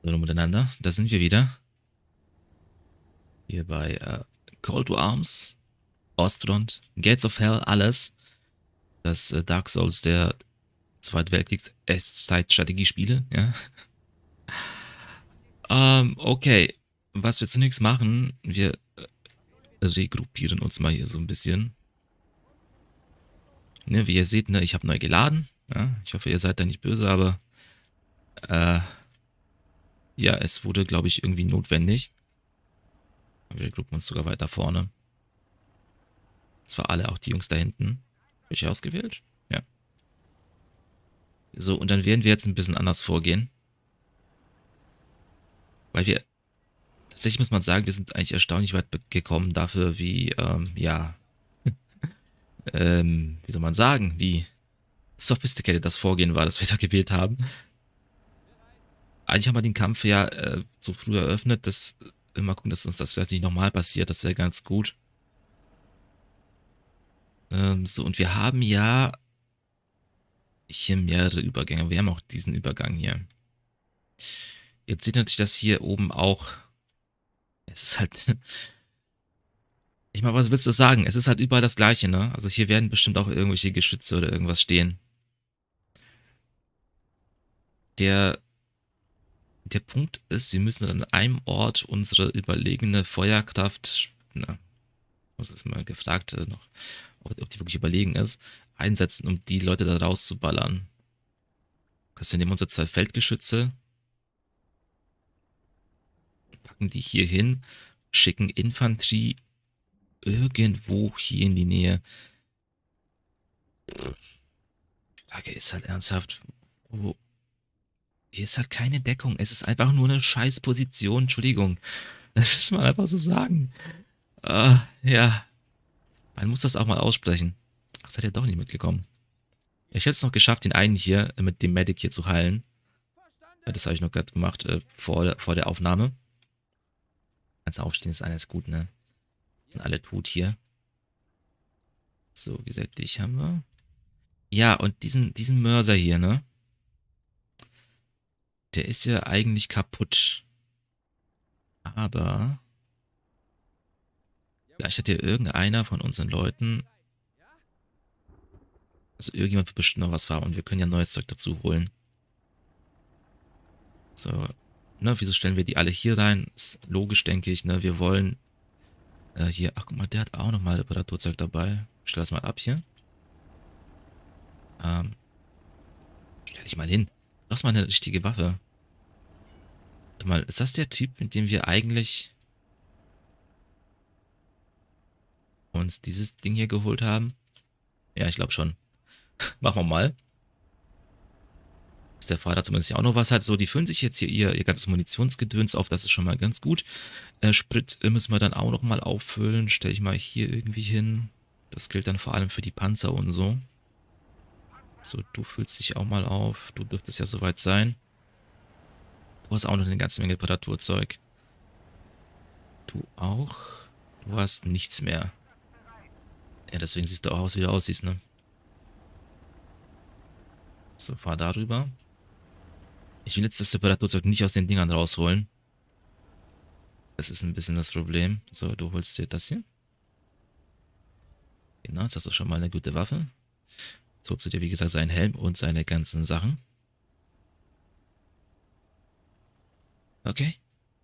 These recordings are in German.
So miteinander. Da sind wir wieder. Hier bei Call to Arms, Ostrond, Gates of Hell, alles. Das Dark Souls der Zweitweltkriegs-Echtzeit-Strategiespiele, ja. Okay. Was wir zunächst machen, wir regruppieren uns mal hier so ein bisschen. Ne, wie ihr seht, ne, ich habe neu geladen. Ja. Ich hoffe, ihr seid da nicht böse, aber ja, es wurde, glaube ich, irgendwie notwendig. Wir gruppen uns sogar weiter vorne. Zwar alle, auch die Jungs da hinten. Habe ich ausgewählt? Ja. So, und dann werden wir jetzt ein bisschen anders vorgehen. Weil wir, tatsächlich muss man sagen, wir sind eigentlich erstaunlich weit gekommen dafür, wie, ja, wie soll man sagen, wie sophisticated das Vorgehen war, das wir da gewählt haben. Eigentlich haben wir den Kampf ja so früh eröffnet, dass mal gucken, dass uns das vielleicht nicht nochmal passiert, das wäre ganz gut. So, und wir haben ja hier mehrere Übergänge. Wir haben auch diesen Übergang hier. Jetzt sieht natürlich das hier oben auch. Es ist halt. Ich meine, was willst du sagen? Es ist halt überall das Gleiche, ne? Also hier werden bestimmt auch irgendwelche Geschütze oder irgendwas stehen. Der, der Punkt ist, wir müssen an einem Ort unsere überlegene Feuerkraft, na, was ist mal gefragt noch, ob die wirklich überlegen ist, einsetzen, um die Leute da rauszuballern. Das wir nehmen unsere 2 Feldgeschütze, packen die hier hin, schicken Infanterie irgendwo hier in die Nähe. Die Frage ist halt ernsthaft, wo. Hier ist halt keine Deckung. Es ist einfach nur eine scheiß Position. Entschuldigung. Das muss man einfach so sagen. Ja. Man muss das auch mal aussprechen. Ach, seid ihr doch nicht mitgekommen. Ich hätte es noch geschafft, den einen hier mit dem Medic hier zu heilen. Das habe ich noch gerade gemacht vor der Aufnahme. Kannst aufstehen, ist alles gut, ne? Sind alle tot hier. So, wie gesagt, dich haben wir. Ja, und diesen Mörser hier, ne? Der ist ja eigentlich kaputt. Aber vielleicht hat hier irgendeiner von unseren Leuten, also irgendjemand wird bestimmt noch was haben und wir können ja neues Zeug dazu holen. So, ne, wieso stellen wir die alle hier rein? Ist logisch, denke ich, ne, wir wollen hier, ach guck mal, der hat auch nochmal Reparaturzeug dabei. Stell das mal ab hier. Stell dich mal hin. Du hast mal eine richtige Waffe. Warte mal, ist das der Typ, mit dem wir eigentlich uns dieses Ding hier geholt haben? Ja, ich glaube schon. Machen wir mal. Dass der Vater zumindest ja auch noch was hat. So, die füllen sich jetzt hier ihr ganzes Munitionsgedöns auf. Das ist schon mal ganz gut. Sprit müssen wir dann auch noch mal auffüllen. Stelle ich mal hier irgendwie hin. Das gilt dann vor allem für die Panzer und so. So, du füllst dich auch mal auf. Du dürftest ja soweit sein. Du hast auch noch eine ganze Menge Reparaturzeug. Du auch. Du hast nichts mehr. Ja, deswegen siehst du auch aus, wie du aussiehst, ne? So, fahr darüber. Ich will jetzt das Reparaturzeug nicht aus den Dingern rausholen. Das ist ein bisschen das Problem. So, du holst dir das hier. Genau, jetzt hast du schon mal eine gute Waffe. Jetzt holst du dir, wie gesagt, seinen Helm und seine ganzen Sachen. Okay.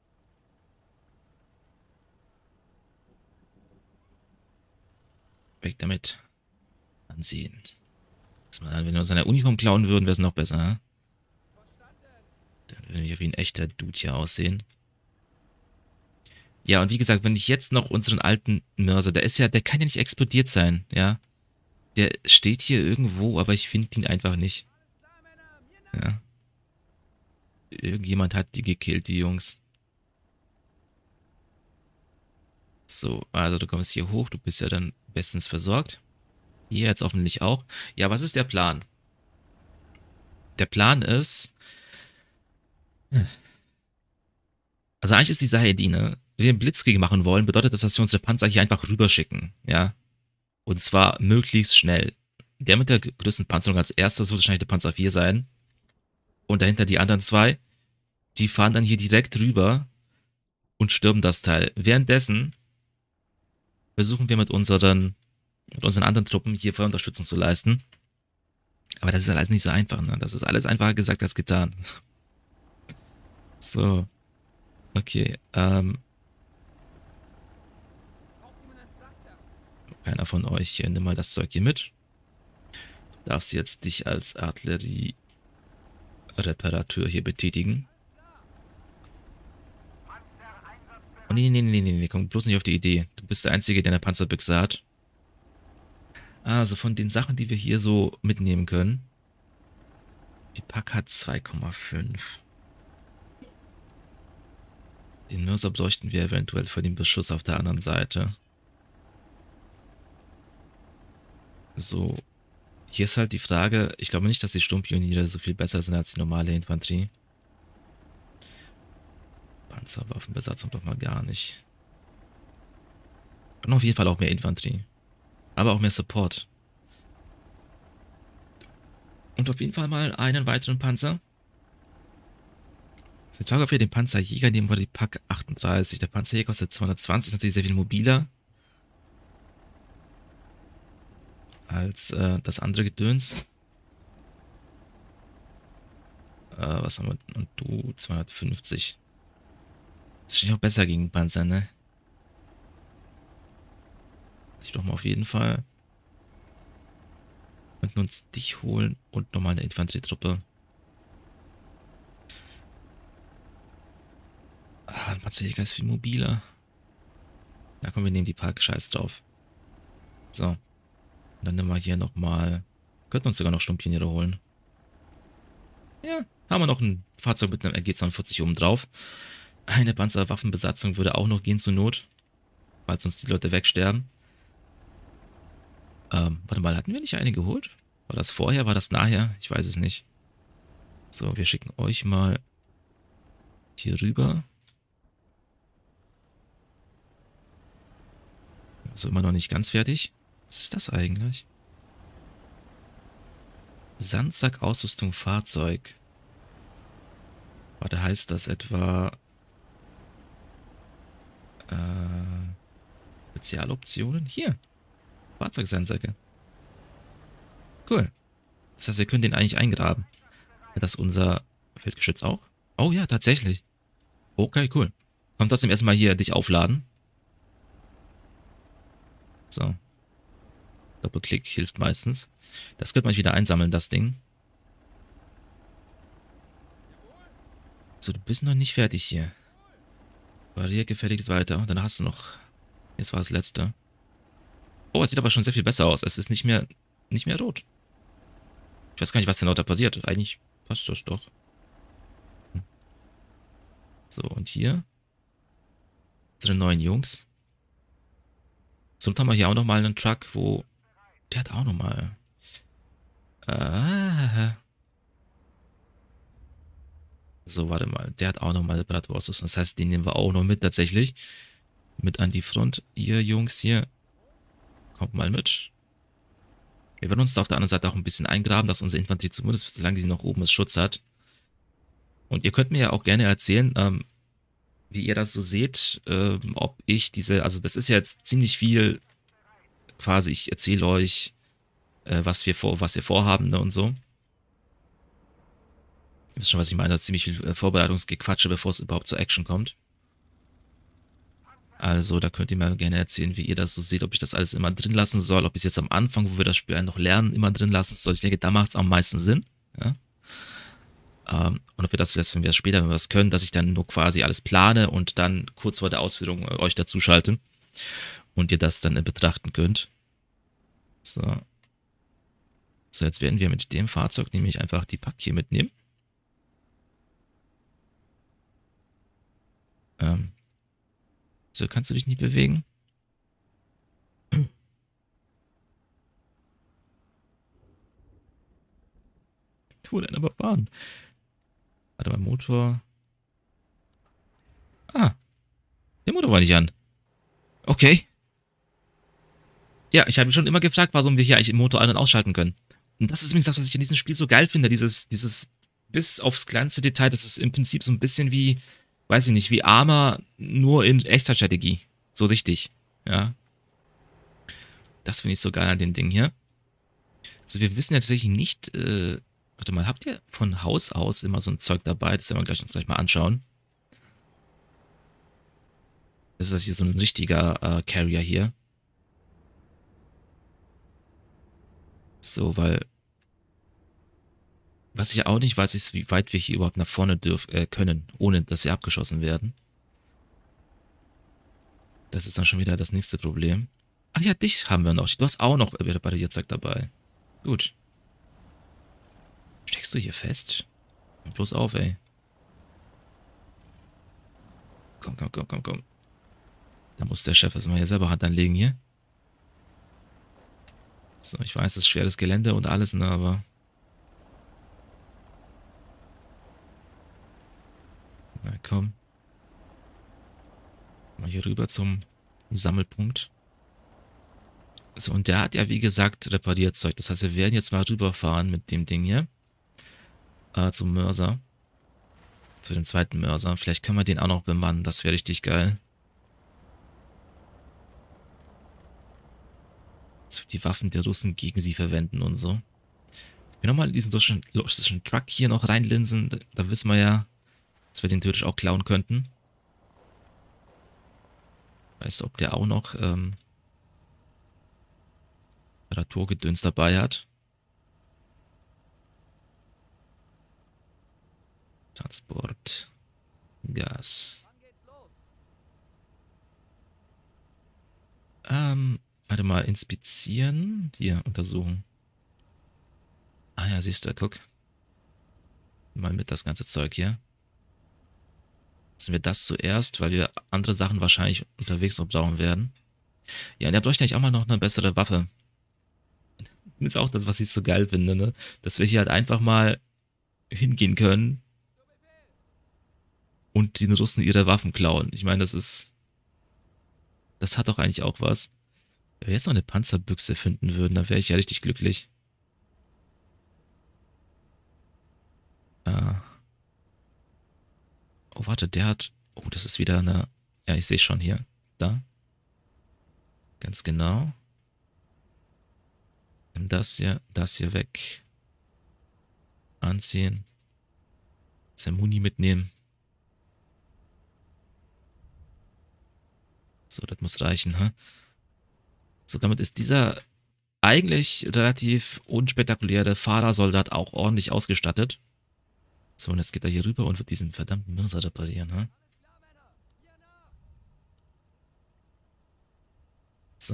Weg damit. Ansehen. Wenn wir uns seine Uniform klauen würden, wäre es noch besser. Hm? Dann würden wir wie ein echter Dude hier aussehen. Ja, und wie gesagt, wenn ich jetzt noch unseren alten Mörser, der kann ja nicht explodiert sein, ja. Der steht hier irgendwo, aber ich finde ihn einfach nicht. Ja. Irgendjemand hat die gekillt, die Jungs. So, also du kommst hier hoch, du bist ja dann bestens versorgt. Hier jetzt hoffentlich auch. Ja, was ist der Plan? Der Plan ist, also eigentlich ist die Sache die, ne? Wenn wir einen Blitzkrieg machen wollen, bedeutet das, dass wir unsere Panzer hier einfach rüberschicken, ja? Und zwar möglichst schnell. Der mit der größten Panzerung als erster, das wird wahrscheinlich der Panzer 4 sein. Und dahinter die anderen 2. Die fahren dann hier direkt rüber und stürmen das Teil. Währenddessen versuchen wir mit unseren anderen Truppen hier Feuerunterstützung zu leisten. Aber das ist alles nicht so einfach, ne? Das ist alles einfacher gesagt als getan. So. Okay, keiner von euch hier, nimm mal das Zeug hier mit. Du darfst jetzt dich als Artilleriereparateur hier betätigen. Oh nee, komm bloß nicht auf die Idee. Du bist der Einzige, der eine Panzerbüchse hat. Also von den Sachen, die wir hier so mitnehmen können. Die Pack hat 2,5. Den Mörser bräuchten wir eventuell für den Beschuss auf der anderen Seite. So. Hier ist halt die Frage, ich glaube nicht, dass die Sturmpioniere so viel besser sind als die normale Infanterie. Panzerwaffenbesatzung doch mal gar nicht. Und auf jeden Fall auch mehr Infanterie. Aber auch mehr Support. Und auf jeden Fall mal einen weiteren Panzer. Jetzt frage ich, ob wir den Panzerjäger nehmen oder die Pack 38. Der Panzerjäger kostet 220, ist natürlich sehr viel mobiler als das andere Gedöns. Was haben wir? Und du 250. Das ist auch besser gegen Panzer, ne? Ich doch mal auf jeden Fall. Wir könnten uns dich holen und nochmal eine Infanterietruppe. Ah, ein Panzerjäger ist viel mobiler. Na komm, wir nehmen die Park, scheiß drauf. So. Und dann nehmen wir hier nochmal. Könnten uns sogar noch Sturmpioniere holen. Ja, haben wir noch ein Fahrzeug mit einem RG-42 oben drauf. Eine Panzerwaffenbesatzung würde auch noch gehen zur Not. Falls uns die Leute wegsterben. Warte mal, hatten wir nicht eine geholt? War das vorher, war das nachher? Ich weiß es nicht. So, wir schicken euch mal hier rüber. Also immer noch nicht ganz fertig. Was ist das eigentlich? Sandsack, Ausrüstung, Fahrzeug. Warte, heißt das etwa Spezialoptionen? Hier. Fahrzeugsandsäcke. Cool. Das heißt, wir können den eigentlich eingraben. Hat das unser Feldgeschütz auch? Oh ja, tatsächlich. Okay, cool. Komm trotzdem erstmal hier dich aufladen. So. Doppelklick hilft meistens. Das könnte man wieder einsammeln, das Ding. So, du bist noch nicht fertig hier. Barriere gefälligst weiter. Und dann hast du noch... Jetzt war das letzte. Oh, es sieht aber schon sehr viel besser aus. Es ist nicht mehr rot. Ich weiß gar nicht, was denn da passiert. Eigentlich passt das doch. So, und hier. Unsere neuen Jungs. So, dann haben wir hier auch nochmal einen Truck, wo... Der hat auch nochmal... So, warte mal. Der hat auch nochmal Bratwurst. Das heißt, den nehmen wir auch noch mit tatsächlich. Mit an die Front. Ihr Jungs hier. Kommt mal mit. Wir werden uns da auf der anderen Seite auch ein bisschen eingraben, dass unsere Infanterie zumindest, solange sie noch oben ist, Schutz hat. Und ihr könnt mir ja auch gerne erzählen, wie ihr das so seht, ob ich diese, also das ist ja jetzt ziemlich viel, quasi, ich erzähle euch, was wir vorhaben, ne, und so. Ihr wisst schon, was ich meine, ziemlich viel Vorbereitungsgequatsche, bevor es überhaupt zur Action kommt. Also, da könnt ihr mir gerne erzählen, wie ihr das so seht, ob ich das alles immer drin lassen soll, ob ich es jetzt am Anfang, wo wir das Spiel noch lernen, immer drin lassen soll. Ich denke, da macht es am meisten Sinn. Ja? Und ob wir das vielleicht, wenn wir das später, wenn wir das können, dass ich dann nur quasi alles plane und dann kurz vor der Ausführung euch dazu schalte und ihr das dann betrachten könnt. So. So, jetzt werden wir mit dem Fahrzeug nämlich einfach die Pack hier mitnehmen. So, kannst du dich nicht bewegen? Du wurde einer überfahren. Warte mal, Motor. Ah. Der Motor war nicht an. Okay. Ja, ich habe mich schon immer gefragt, warum wir hier eigentlich den Motor ein- und ausschalten können. Und das ist übrigens das, was ich in diesem Spiel so geil finde. Dieses bis aufs kleinste Detail, das ist im Prinzip so ein bisschen wie, weiß ich nicht, wie Arma, nur in Echtzeitstrategie. So richtig. Ja. Das finde ich so geil an dem Ding hier. Also wir wissen ja tatsächlich nicht, warte mal, habt ihr von Haus aus immer so ein Zeug dabei? Das werden wir uns gleich mal anschauen. Das ist hier so ein richtiger Carrier hier. So, weil was ich auch nicht weiß, ist, wie weit wir hier überhaupt nach vorne können, ohne dass wir abgeschossen werden. Das ist dann schon wieder das nächste Problem. Ach ja, dich haben wir noch. Du hast auch noch Batteriezeug dabei. Gut. Steckst du hier fest? Bloß auf, ey. Komm, komm, komm, komm, komm. Da muss der Chef erstmal hier selber Hand anlegen hier. So, ich weiß, es ist schweres Gelände und alles, ne, aber... Na komm. Mal hier rüber zum Sammelpunkt. So, und der hat ja, wie gesagt, Reparierzeug. Das heißt, wir werden jetzt mal rüberfahren mit dem Ding hier. Zum Mörser. Zu dem zweiten Mörser. Vielleicht können wir den auch noch bemannen. Das wäre richtig geil. So, die Waffen der Russen gegen sie verwenden und so. Wir nochmal diesen russischen Truck hier noch reinlinsen. Da wissen wir ja, dass wir den theoretisch auch klauen könnten. Weißt du, ob der auch noch Reparaturgedöns dabei hat? Transport. Gas. Warte mal, inspizieren. Hier, untersuchen. Ah ja, siehst du, guck. Mal mit das ganze Zeug hier. Lassen wir das zuerst, weil wir andere Sachen wahrscheinlich unterwegs noch brauchen werden. Ja, und der bräuchte eigentlich auch mal noch eine bessere Waffe. Das ist auch das, was ich so geil finde, ne? Dass wir hier halt einfach mal hingehen können und den Russen ihre Waffen klauen. Ich meine, das ist... Das hat doch eigentlich auch was. Wenn wir jetzt noch eine Panzerbüchse finden würden, dann wäre ich ja richtig glücklich. Oh, warte, der hat... Oh, das ist wieder eine... Ja, ich sehe schon hier. Da. Ganz genau. Nimm das hier weg. Anziehen. Zermuni mitnehmen. So, das muss reichen, ha? So, damit ist dieser eigentlich relativ unspektakuläre Fahrersoldat auch ordentlich ausgestattet. So, und jetzt geht er hier rüber und wird diesen verdammten Mörser reparieren, ha? So.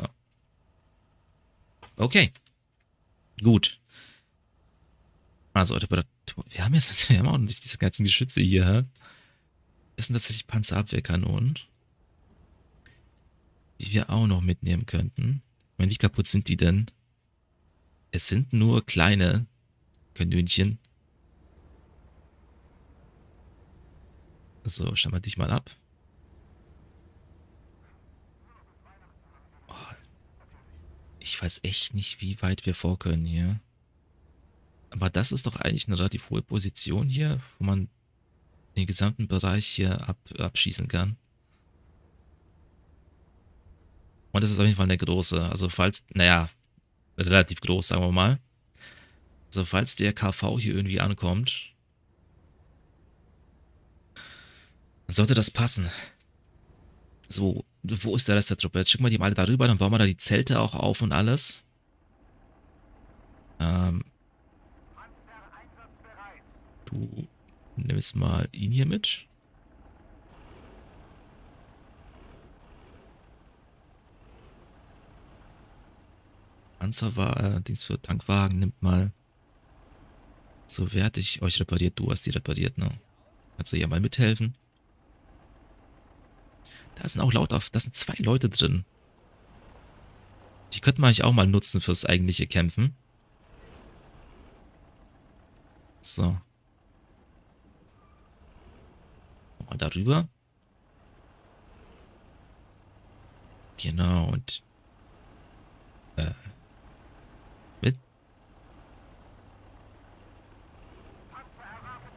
Okay. Gut. Also, Reparatur. Wir haben auch nicht diese ganzen Geschütze hier, ha? Das sind tatsächlich Panzerabwehrkanonen, die wir auch noch mitnehmen könnten. Ich meine, wie kaputt sind die denn? Es sind nur kleine Kanönchen. So, stellen wir dich mal ab. Oh, ich weiß echt nicht, wie weit wir vor können hier. Aber das ist doch eigentlich eine relativ hohe Position hier, wo man den gesamten Bereich hier abschießen kann. Und das ist auf jeden Fall eine große. Also falls, naja, relativ groß, sagen wir mal. Also falls der KV hier irgendwie ankommt, dann sollte das passen. So, wo ist der Rest der Truppe? Jetzt schicken wir die mal darüber, dann bauen wir da die Zelte auch auf und alles. Du nimmst mal ihn hier mit. Panzerwagen, Dienst für Tankwagen, nimmt mal. So, wer hat euch repariert? Du hast die repariert, ne? Kannst du ja mal mithelfen? Da sind auch da sind 2 Leute drin. Die könnten wir eigentlich auch mal nutzen fürs eigentliche Kämpfen. So. Mal darüber. Genau, und mit.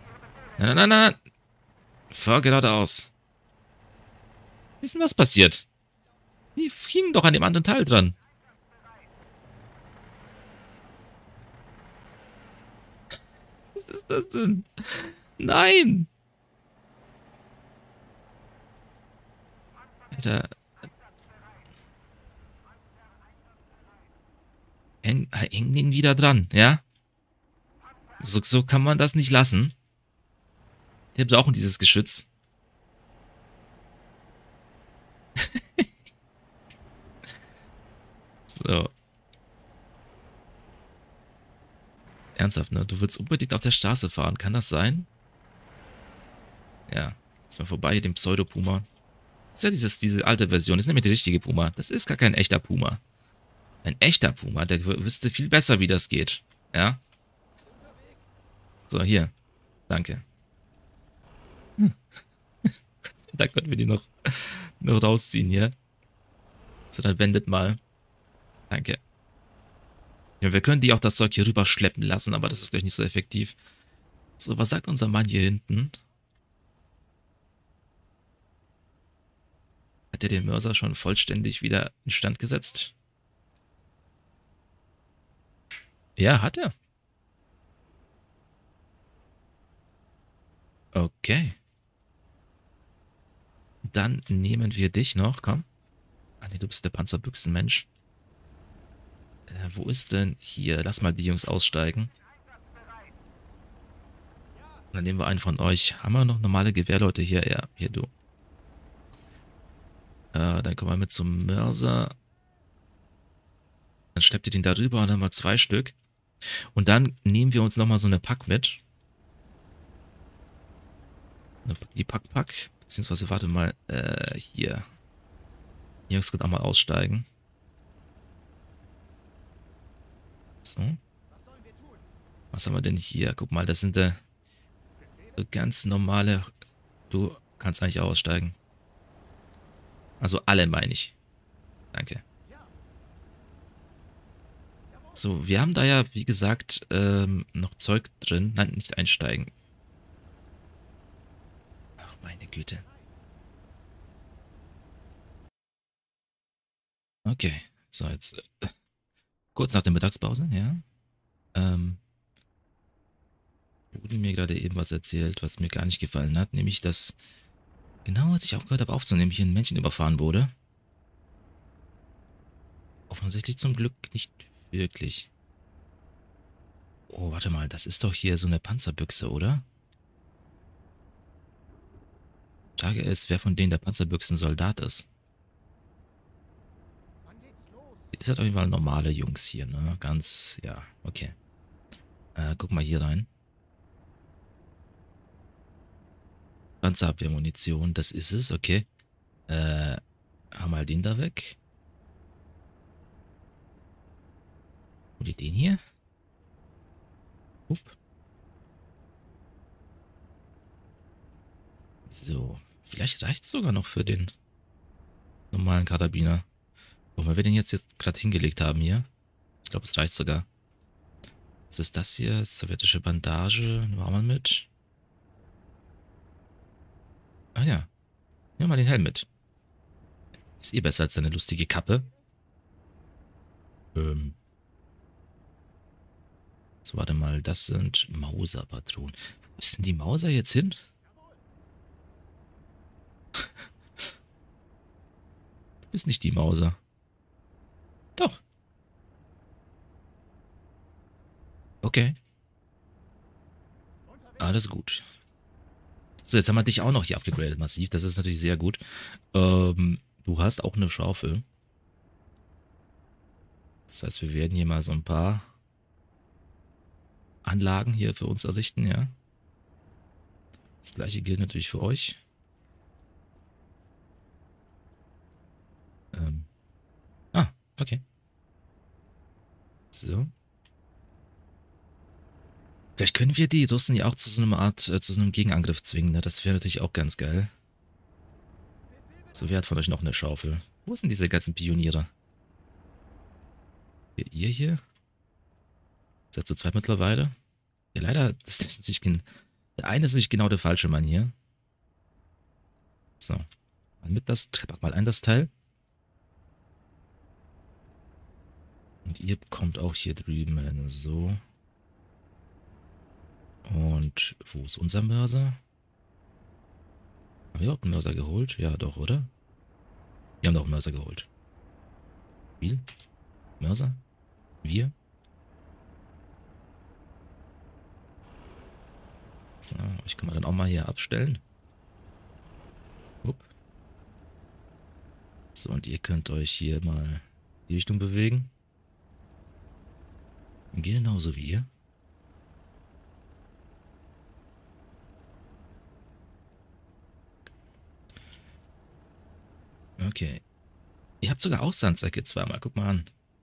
Nein, nein, nein, nein. Fahr geradeaus. Wie ist denn das passiert? Die hingen doch an dem anderen Teil dran. Was ist das denn? Nein! Alter, hängen ihn wieder dran, ja? So kann man das nicht lassen. Wir brauchen dieses Geschütz. So. Ernsthaft, ne? Du willst unbedingt auf der Straße fahren. Kann das sein? Ja. Ist mal vorbei, dem Pseudo-Puma. Das ist ja diese alte Version. Das ist nämlich die richtige Puma. Das ist gar kein echter Puma. Ein echter Puma, der wüsste viel besser, wie das geht. Ja? So, hier. Danke. Da können wir die noch rausziehen hier. So, dann wendet mal. Danke. Ja, wir können die auch das Zeug hier rüber schleppen lassen, aber das ist gleich nicht so effektiv. So, was sagt unser Mann hier hinten? Hat er den Mörser schon vollständig wieder instand gesetzt? Ja, hat er. Okay. Dann nehmen wir dich noch, komm. Ah ne, du bist der Panzerbüchsenmensch. Wo ist denn hier? Lass mal die Jungs aussteigen. Dann nehmen wir einen von euch. Haben wir noch normale Gewehrleute hier? Ja, hier du. Dann kommen wir mit zum Mörser. Dann schleppt ihr den da rüber und dann mal 2 Stück. Und dann nehmen wir uns nochmal so eine Pack mit. Die Pack. Beziehungsweise, warte mal, hier. Die Jungs können auch mal aussteigen. So. Was haben wir denn hier? Guck mal, das sind so ganz normale... Du kannst eigentlich auch aussteigen. Also alle, meine ich. Danke. So, wir haben da ja, wie gesagt, noch Zeug drin. Nein, nicht einsteigen. Ach, meine Güte. Okay, so jetzt kurz nach der Mittagspause, ja. Wurde mir gerade eben was erzählt, was mir gar nicht gefallen hat, nämlich dass, genau als ich aufgehört habe aufzunehmen, hier ein Männchen überfahren wurde. Offensichtlich zum Glück nicht wirklich. Oh, warte mal, das ist doch hier so eine Panzerbüchse, oder? Frage ist, wer von denen der Panzerbüchsen-Soldat ist. Ihr seid auf jeden Fall normale Jungs hier, ne? Ganz, ja, okay. Guck mal hier rein. Panzerabwehrmunition, das ist es, okay. Haben wir den da weg. Oder den hier? Upp. So, vielleicht reicht es sogar noch für den normalen Karabiner. Wo wir den jetzt gerade hingelegt haben hier. Ich glaube, es reicht sogar. Was ist das hier? Sowjetische Bandage. Nehmen wir auch mal mit. Ah ja. Nehmen wir mal den Helm mit. Ist eh besser als seine lustige Kappe. So, warte mal. Das sind Mauser-Patronen. Wo ist denn die Mauser jetzt hin? Du bist nicht die Mauser. Doch. Okay. Alles gut. So, jetzt haben wir dich auch noch hier abgegradet massiv. Das ist natürlich sehr gut. Du hast auch eine Schaufel. Das heißt, wir werden hier mal so ein paar Anlagen hier für uns errichten, ja. Das gleiche gilt natürlich für euch. Okay. So. Vielleicht können wir die Russen ja auch zu so einer Art, zu so einem Gegenangriff zwingen, ne? Das wäre natürlich auch ganz geil. So, wer hat von euch noch eine Schaufel? Wo sind diese ganzen Pioniere? Ihr hier? Seid zu zweit mittlerweile? Ja, leider, das ist natürlich kein Der eine ist nicht genau der falsche Mann hier. So. Mal mit das, pack mal ein das Teil. Und ihr kommt auch hier drüben hin. So. Und wo ist unser Mörser? Haben wir auch einen Mörser geholt? Ja, doch, oder? Wir haben doch einen Mörser geholt. Wie? Mörser? Wir? So, ich kann mal dann auch mal hier abstellen. Upp. So, und ihr könnt euch hier mal in die Richtung bewegen. Genauso wie ihr. Okay. Ihr habt sogar auch Sandsäcke zweimal. Guck mal an.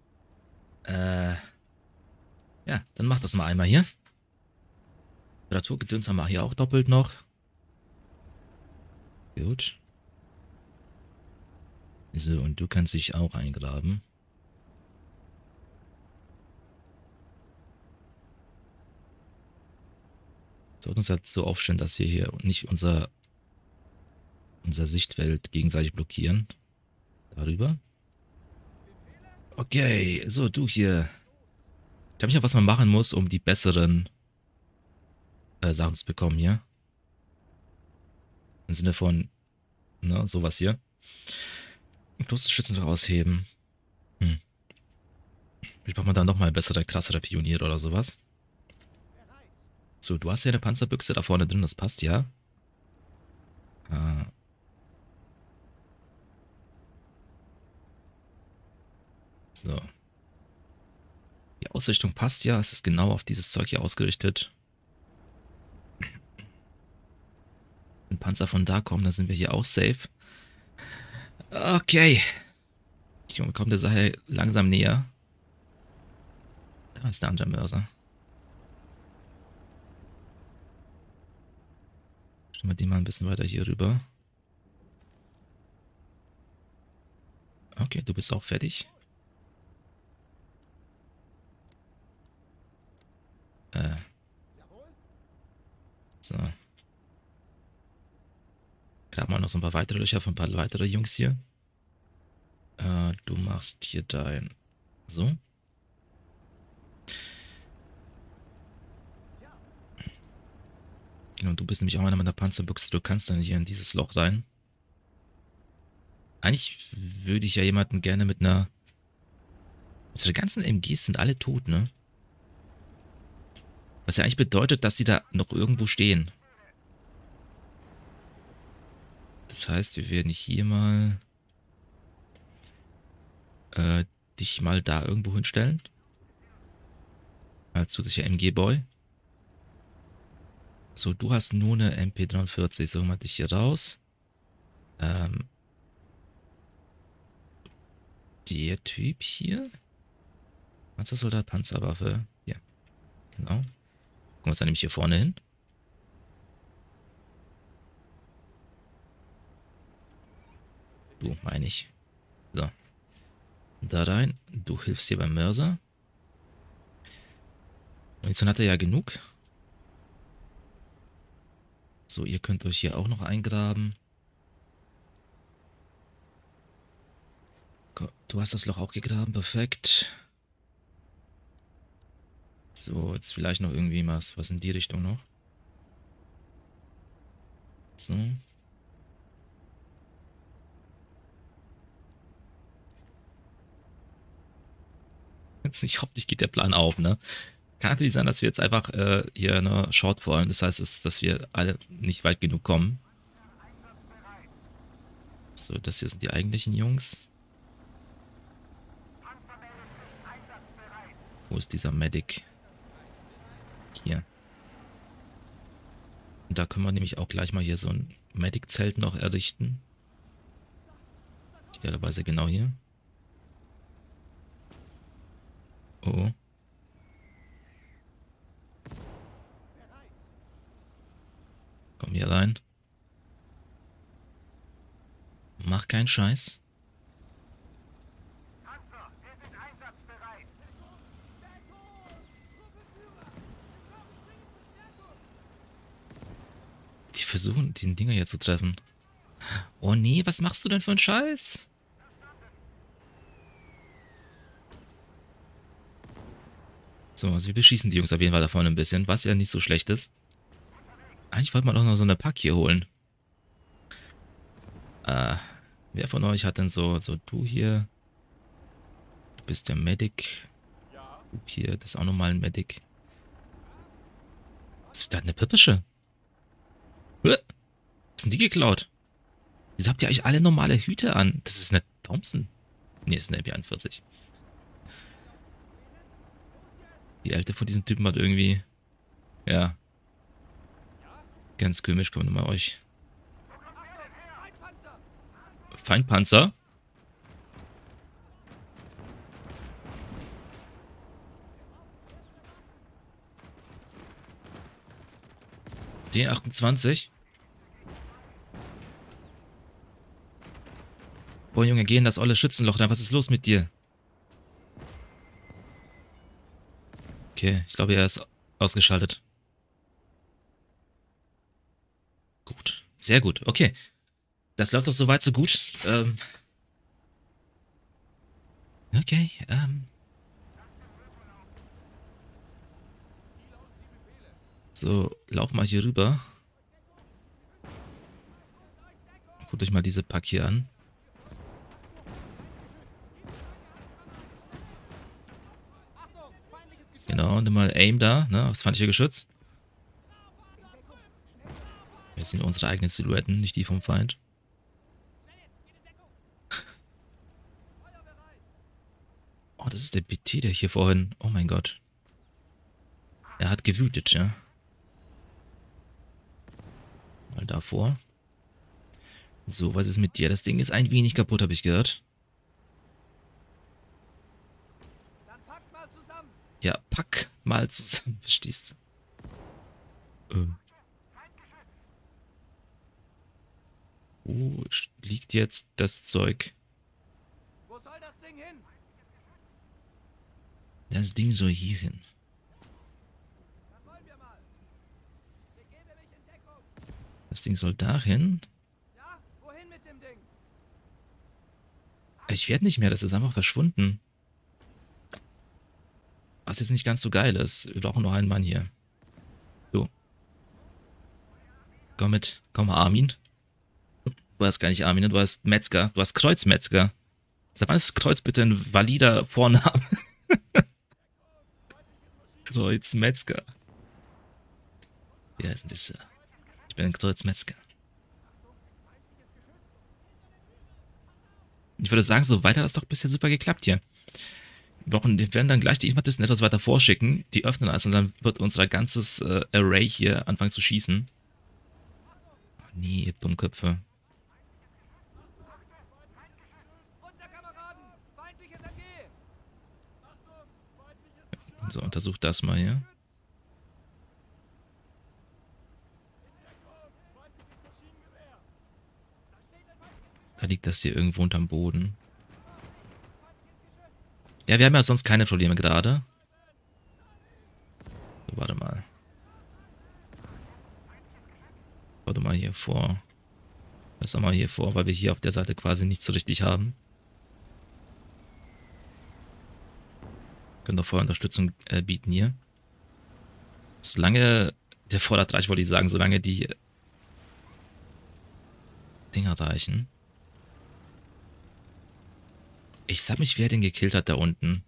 Ja, dann macht das mal einmal hier. Temperaturgedöns haben wir hier auch doppelt noch. Gut. So, und du kannst dich auch eingraben. Sollten uns halt so aufstellen, dass wir hier nicht unser Sichtfeld gegenseitig blockieren. Darüber. Okay, so, du hier. Ich glaube nicht, was man machen muss, um die besseren Sachen zu bekommen hier. Im Sinne von, ne, sowas hier. Klosterschützen rausheben. Wie braucht man dann nochmal bessere, krassere Pioniere oder sowas? So, du hast ja eine Panzerbüchse da vorne drin, das passt ja. So. Die Ausrichtung passt ja, es ist genau auf dieses Zeug hier ausgerichtet. Wenn Panzer von da kommen, dann sind wir hier auch safe. Okay. Ich komme der Sache langsam näher. Da ist der andere Mörser. Stellen wir den mal ein bisschen weiter hier rüber. Okay, du bist auch fertig. So. Grab mal noch so ein paar weitere Löcher von ein paar weitere Jungs hier. Du machst hier dein... So. Genau, du bist nämlich auch einer mit der Panzerbüchse. Du kannst dann hier in dieses Loch rein. Eigentlich würde ich ja jemanden gerne mit einer... Also die ganzen MGs sind alle tot, ne? Was ja eigentlich bedeutet, dass die da noch irgendwo stehen. Das heißt, wir werden hier mal... dich mal da irgendwo hinstellen. Als zusätzlicher MG-Boy. So, du hast nur eine MP43. So, mal dich hier raus. Der Typ hier? Panzersoldat, Panzerwaffe. Ja, genau. Gucken wir uns dann nämlich hier vorne hin. Du, meine ich. So. Da rein. Du hilfst hier beim Mörser. Munition hat er ja genug. So, ihr könnt euch hier auch noch eingraben. Du hast das Loch auch gegraben, perfekt. So, jetzt vielleicht noch irgendwie was in die Richtung noch. So. Ich hoffe, nicht geht der Plan auf, ne? Kann natürlich sein, dass wir jetzt einfach hier eine Short wollen. Das heißt, dass wir alle nicht weit genug kommen. So, das hier sind die eigentlichen Jungs. Wo ist dieser Medic? Hier. Und da können wir nämlich auch gleich mal hier so ein Medic-Zelt noch errichten. Idealerweise genau hier. Oh. Komm hier rein. Mach keinen Scheiß. versuchen, den Dinger hier zu treffen. Oh nee, was machst du denn für einen Scheiß? So, also wir beschießen die Jungs auf jeden Fall da vorne ein bisschen, was ja nicht so schlecht ist. Eigentlich wollte man doch noch so eine Pack hier holen. Wer von euch hat denn so du hier? Du bist der Medic. Du hier, das ist auch nochmal ein Medic. Was ist da eine Pippische? Was ist denn die geklaut? Wieso habt ihr eigentlich alle normale Hüte an? Das ist eine Thompson. Nee, das ist eine MP41. Die Ältere von diesen Typen hat irgendwie... Ja. Ganz komisch, kommen wir mal euch. Feindpanzer? D28? Boah, Junge, geh in das olle Schützenloch da. Was ist los mit dir? Okay, ich glaube, er ist ausgeschaltet. Gut. Sehr gut. Okay. Das läuft doch soweit so gut. Okay, So, lauf mal hier rüber. Guckt euch mal diese Pack hier an. Genau, nimm mal Aim da, ne, aufs feindliche Geschütz. Wir sind unsere eigenen Silhouetten, nicht die vom Feind. Oh, das ist der BT, der hier vorhin... Oh mein Gott. Er hat gewütet, ja. Mal davor. So, was ist mit dir? Das Ding ist ein wenig kaputt, habe ich gehört. Ja, pack mal zusammen, verstehst du? Wo liegt jetzt das Zeug? Wo soll das Ding hin? Das Ding soll hier hin. Dann wollen wir mal. Begebe mich in Deckung. Das Ding soll dahin. Ja, wohin mit dem Ding? Ich werde nicht mehr, das ist einfach verschwunden. Was jetzt nicht ganz so geil ist. Wir brauchen noch einen Mann hier. So. Komm mit. Komm, Armin. Du hast gar nicht Armin, du hast Metzger. Du hast Kreuzmetzger. Seit wann ist Kreuz bitte ein valider Vorname? Kreuzmetzger. Wie heißt denn das? Ich bin ein Kreuzmetzger. Ich würde sagen, so weiter hat das doch bisher super geklappt hier. Wir werden dann gleich die Infanteristen etwas weiter vorschicken. Die öffnen alles und dann wird unser ganzes Array hier anfangen zu schießen. Oh nee, ihr Dummköpfe. So, untersucht das mal hier. Da liegt das hier irgendwo unterm Boden. Ja, wir haben ja sonst keine Probleme gerade. So, warte mal. Warte mal hier vor. Besser mal hier vor, weil wir hier auf der Seite quasi nichts so richtig haben. Können doch vorher Unterstützung bieten hier. Solange der fordert reicht, wollte ich sagen, solange die Dinger reichen. Ich sag mich, wer den gekillt hat da unten.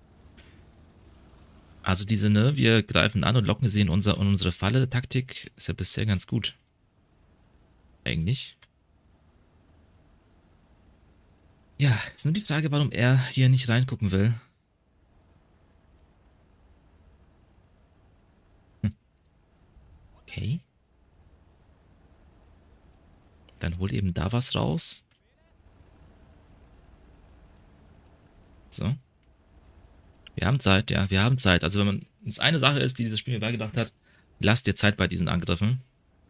Also diese, ne, wir greifen an und locken sie in unsere Falle-Taktik ist ja bisher ganz gut. Eigentlich. Ja, ist nur die Frage, warum er hier nicht reingucken will. Okay. Dann hol eben da was raus. So. Wir haben Zeit, ja, wir haben Zeit. Also wenn man, es eine Sache ist, die dieses Spiel mir beigebracht hat, lasst dir Zeit bei diesen Angriffen.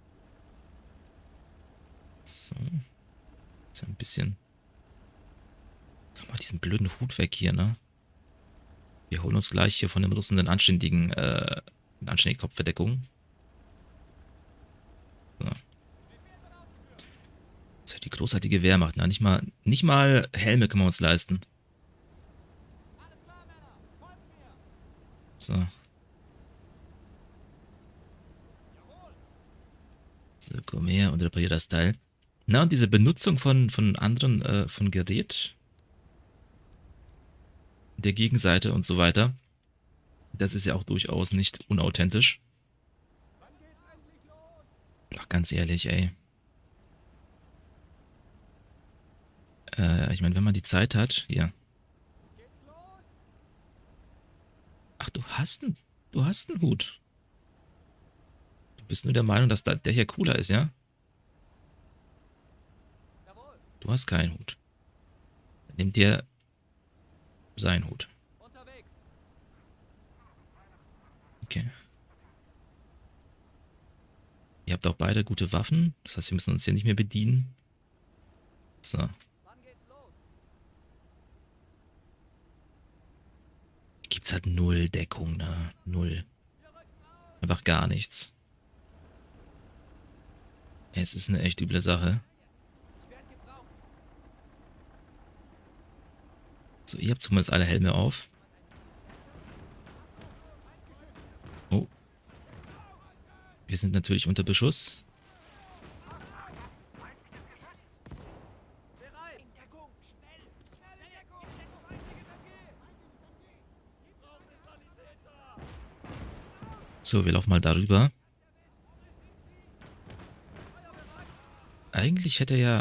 So. So ein bisschen. Komm mal, diesen blöden Hut weg hier, ne? Wir holen uns gleich hier von dem Russen eine anständige Kopfverdeckung. So. Das ist ja die großartige Wehrmacht. Na, nicht mal Helme können wir uns leisten. Alles klar, Männer. Folgt mir. So. Jawohl. So, komm her und reparier das Teil. Na, und diese Benutzung von anderen, von Gerät, der Gegenseite und so weiter, das ist ja auch durchaus nicht unauthentisch. Wann geht's endlich los? Ach, ganz ehrlich, ey. Ich meine, wenn man die Zeit hat, ja. Geht's los? Ach, du hast einen Hut. Du bist nur der Meinung, dass der hier cooler ist, ja? Jawohl. Du hast keinen Hut. Dann nimm dir seinen Hut. Unterwegs. Okay. Ihr habt auch beide gute Waffen. Das heißt, wir müssen uns hier nicht mehr bedienen. So. Wann geht's los? Gibt's halt null Deckung, ne? Null. Wir rücken aus. Einfach gar nichts. Es ist eine echt üble Sache. Ich werde gebraucht. So, ihr habt zumindest alle Helme auf. Oh. Wir sind natürlich unter Beschuss. Bereit. In Deckung. Schnell. Schnell in Deckung. Feindliches MG. Die brauchen den Sanitäter. So, wir laufen mal darüber. Feuerbereit. Eigentlich hätte er ja...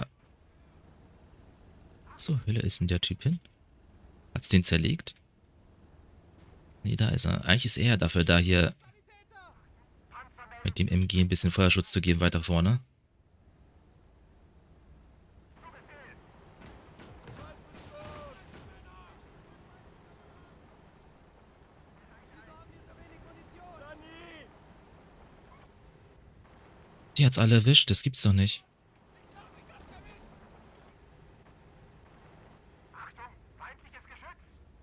Zur Hölle ist denn der Typ hin? Hat's den zerlegt? Nee, da ist er. Eigentlich ist er dafür da, hier Sanitäter. mit dem MG ein bisschen Feuerschutz zu geben weiter vorne. Wieso haben wir so wenig Munition? Sani. Die hat's alle erwischt, das gibt's doch nicht. Achtung, feindliches Geschütz.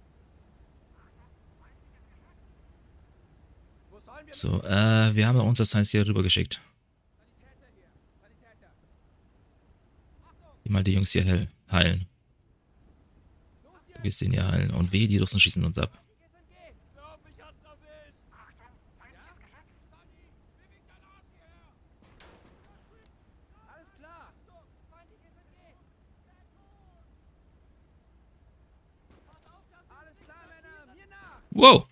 Wo sollen wir So, wir haben ja unser Science hier rübergeschickt. Sanitäter hier. Sanitäter. Achtung. Die mal die Jungs hier heilen. Los Du jetzt. gehst den hier heilen. Und weh, die Russen schießen uns ab. Feindliches MG. Glaub, mich hat's erwischt. Achtung, feindliches Geschütz. Sani, bewegt deinen Arsch hierher. Alles klar. Achtung, feindliches MG. Pass auf, das alles klar, Männer. Mir nach. Wow!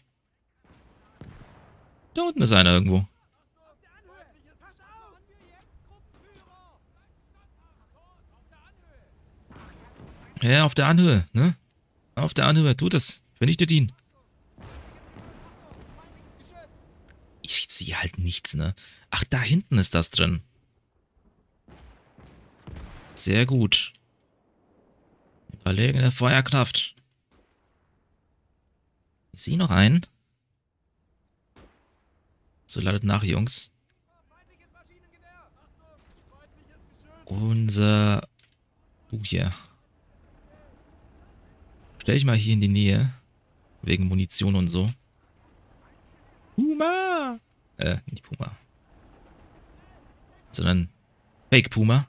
Da unten ist einer irgendwo. Auf der Anhöhe. Pass auf. Haben wir jetzt Gruppenführer. Auf der Anhöhe. Ja, auf der Anhöhe, ne? Auf der Anhöhe, tut es. Vernichtet ihn. Feindliches Geschütz. Ich sehe halt nichts, ne? Ach, da hinten ist das drin. Sehr gut. Überlegene Feuerkraft. Ich sehe noch einen. So, ladet nach, Jungs. Feindliches Maschinengewehr. Achtung, feindliches Geschütz. Unser... hier. Stell dich mal hier in die Nähe. Wegen Munition und so. Puma! Nicht Puma. Sondern Fake Puma.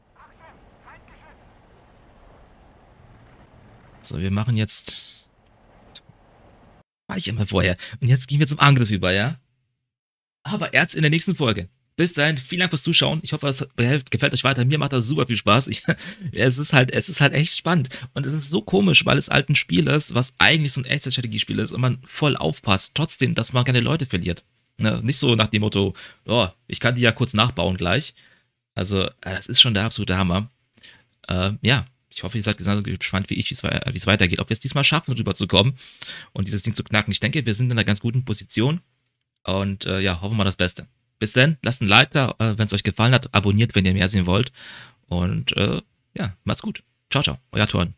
So, wir machen jetzt... War ich immer vorher. Und jetzt gehen wir zum Angriff über, ja? Aber erst in der nächsten Folge. Bis dahin, vielen Dank fürs Zuschauen. Ich hoffe, es gefällt euch weiter. Mir macht das super viel Spaß. Es ist halt echt spannend. Und es ist so komisch, weil es halt ein Spiel ist, was eigentlich so ein Echtzeitstrategiespiel ist und man voll aufpasst. Trotzdem, dass man keine Leute verliert. Ne? Nicht so nach dem Motto, oh, ich kann die ja kurz nachbauen gleich. Also, das ist schon der absolute Hammer. Ja, ich hoffe, ihr seid genauso gespannt wie ich, wie es weitergeht. Ob wir es diesmal schaffen, rüberzukommen und dieses Ding zu knacken. Ich denke, wir sind in einer ganz guten Position. Und ja, hoffen wir das Beste. Bis dann, lasst ein Like da, wenn es euch gefallen hat. Abonniert, wenn ihr mehr sehen wollt. Und ja, macht's gut. Ciao, ciao. Euer Torn.